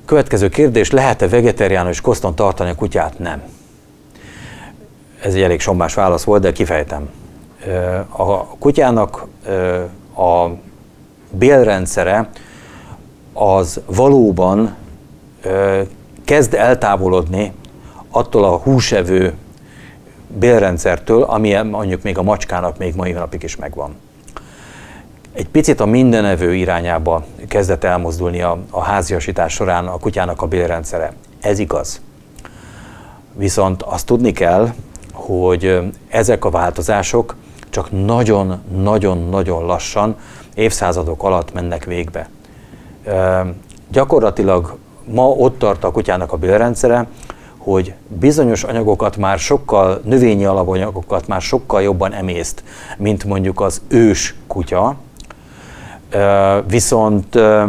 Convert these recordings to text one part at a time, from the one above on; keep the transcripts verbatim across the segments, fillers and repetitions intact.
Következő kérdés, lehet-e vegetáriánus koszton tartani a kutyát? Nem. Ez egy elég sombás válasz volt, de kifejtem. A kutyának a bélrendszere az valóban kezd eltávolodni attól a húsevő bélrendszertől, ami mondjuk még a macskának még mai napig is megvan. Egy picit a mindenevő irányába kezdett elmozdulni a, a háziasítás során a kutyának a bélrendszere. Ez igaz. Viszont azt tudni kell, hogy ezek a változások csak nagyon-nagyon-nagyon lassan, évszázadok alatt mennek végbe. E, gyakorlatilag ma ott tart a kutyának a bélrendszere, hogy bizonyos anyagokat már sokkal, növényi alapanyagokat már sokkal jobban emészt, mint mondjuk az ős kutya, e, viszont e,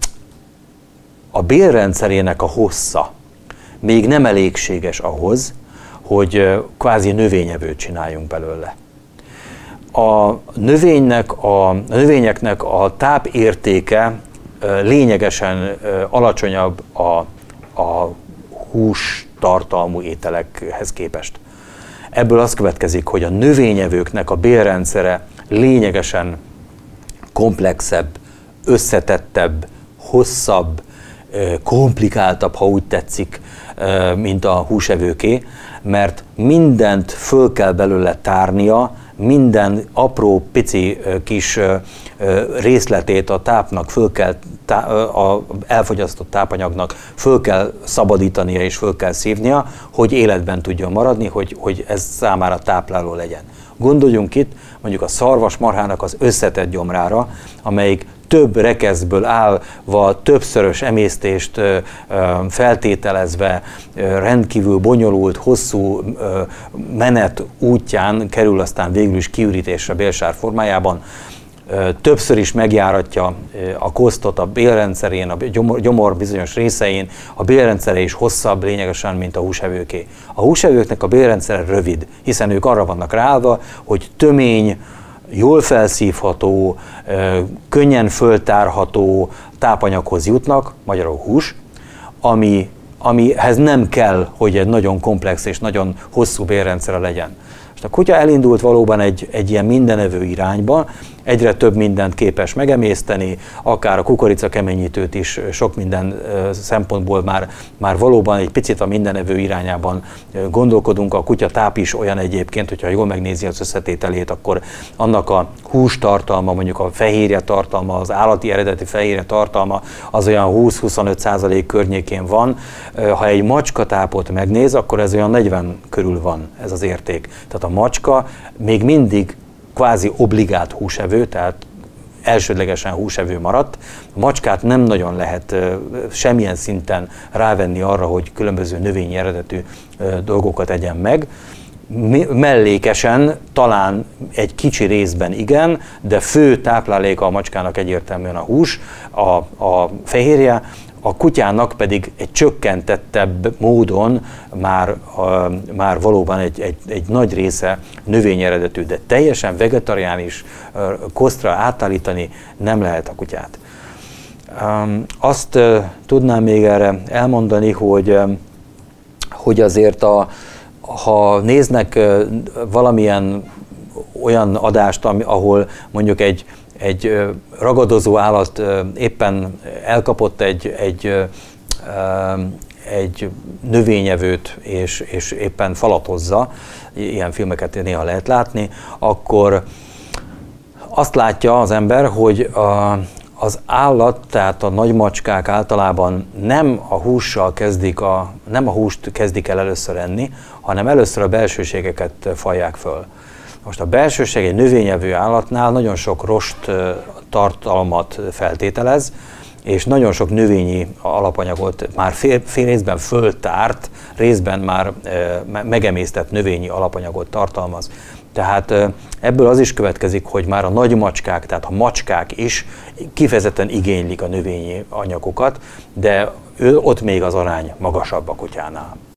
a bélrendszerének a hossza még nem elégséges ahhoz, hogy kvázi növényevőt csináljunk belőle. A, növénynek, a növényeknek a tápértéke lényegesen alacsonyabb a, a hús tartalmú ételekhez képest. Ebből az következik, hogy a növényevőknek a bélrendszere lényegesen komplexebb, összetettebb, hosszabb, komplikáltabb, ha úgy tetszik, mint a húsevőké, mert mindent föl kell belőle tárnia, minden apró, pici kis részletét a tápnak föl kell, a elfogyasztott tápanyagnak föl kell szabadítania és föl kell szívnia, hogy életben tudjon maradni, hogy, hogy ez számára tápláló legyen. Gondoljunk itt mondjuk a szarvasmarhának az összetett gyomrára, amelyik több rekesztből állva, többszörös emésztést feltételezve, rendkívül bonyolult, hosszú menet útján kerül aztán végül is kiürítésre bélsár formájában, többször is megjáratja a kosztot a bélrendszerén, a gyomor, gyomor bizonyos részein, a bélrendszere is hosszabb lényegesen, mint a húsevőké. A húsevőknek a bélrendszere rövid, hiszen ők arra vannak ráállva, hogy tömény, jól felszívható, könnyen föltárható tápanyaghoz jutnak, magyarul hús, ami, amihez nem kell, hogy egy nagyon komplex és nagyon hosszú bélrendszere legyen. És a kutya elindult valóban egy, egy ilyen mindenevő irányba, egyre több mindent képes megemészteni, akár a kukoricakeményítőt is sok minden szempontból már, már valóban egy picit a mindenevő irányában gondolkodunk. A kutya táp is olyan egyébként, hogyha jól megnézi az összetételét, akkor annak a hús tartalma, mondjuk a fehérje tartalma, az állati eredeti fehérje tartalma az olyan húsz-huszonöt százalék környékén van. Ha egy macskatápot megnéz, akkor ez olyan negyven körül van ez az érték. Tehát a macska még mindig kvázi obligát húsevő, tehát elsődlegesen húsevő maradt. A macskát nem nagyon lehet semmilyen szinten rávenni arra, hogy különböző növényi eredetű dolgokat egyen meg. Mellékesen talán egy kicsi részben igen, de fő tápláléka a macskának egyértelműen a hús, a, a fehérje, a kutyának pedig egy csökkentettebb módon már, a, már valóban egy, egy, egy nagy része növény eredetű, de teljesen vegetariánus kosztra átállítani nem lehet a kutyát. Azt tudnám még erre elmondani, hogy, hogy azért a, ha néznek valamilyen olyan adást, ahol mondjuk egy egy ragadozó állat éppen elkapott egy, egy, egy növényevőt, és, és éppen falatozza, ilyen filmeket néha lehet látni, akkor azt látja az ember, hogy a, az állat, tehát a nagymacskák általában nem a hússal kezdik, a, nem a húst kezdik el először enni, hanem először a belsőségeket fajják föl. Most a belsőség egy növényevő állatnál nagyon sok rost tartalmat feltételez, és nagyon sok növényi alapanyagot már fél, fél részben föltárt, részben már e, megemésztett növényi alapanyagot tartalmaz. Tehát e, ebből az is következik, hogy már a nagy macskák, tehát a macskák is kifejezetten igénylik a növényi anyagokat, de ő, ott még az arány magasabb a kutyánál.